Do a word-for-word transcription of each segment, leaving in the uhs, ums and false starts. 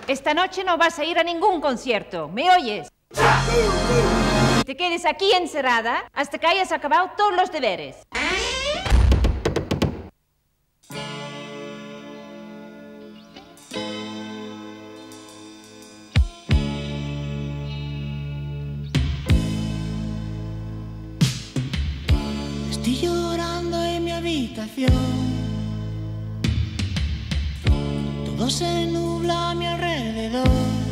Esta noche no vas a ir a ningún concierto, ¿me oyes? Y te quedes aquí encerrada hasta que hayas acabado todos los deberes. Estoy llorando en mi habitación. Todo se nubla a mi alrededor.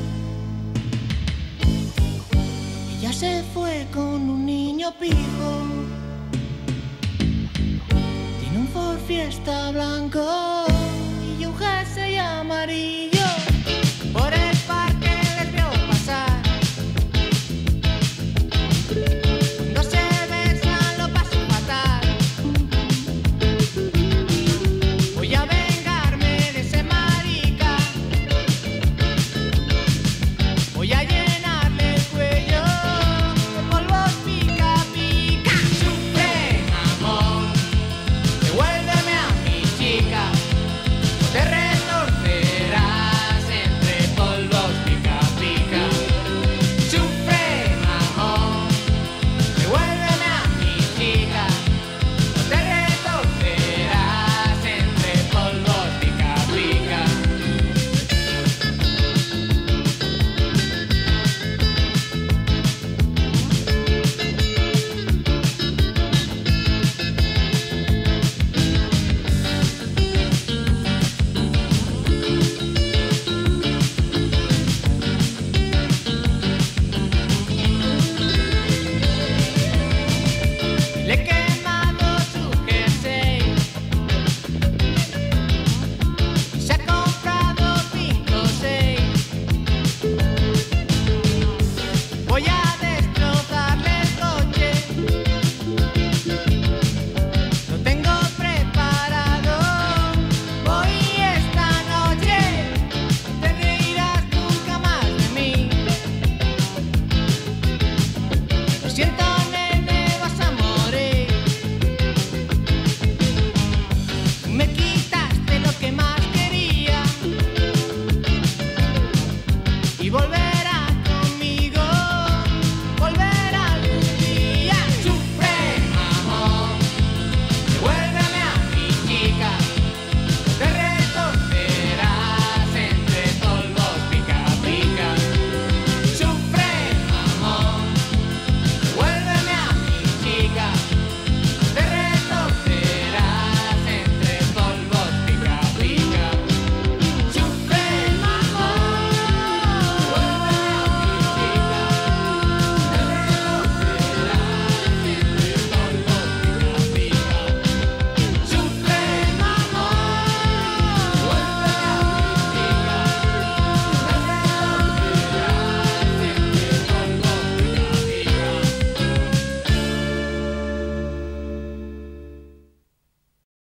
Ella se fue con un niño pijo. Tiene un Ford Fiesta blanco y un jersey amarillo.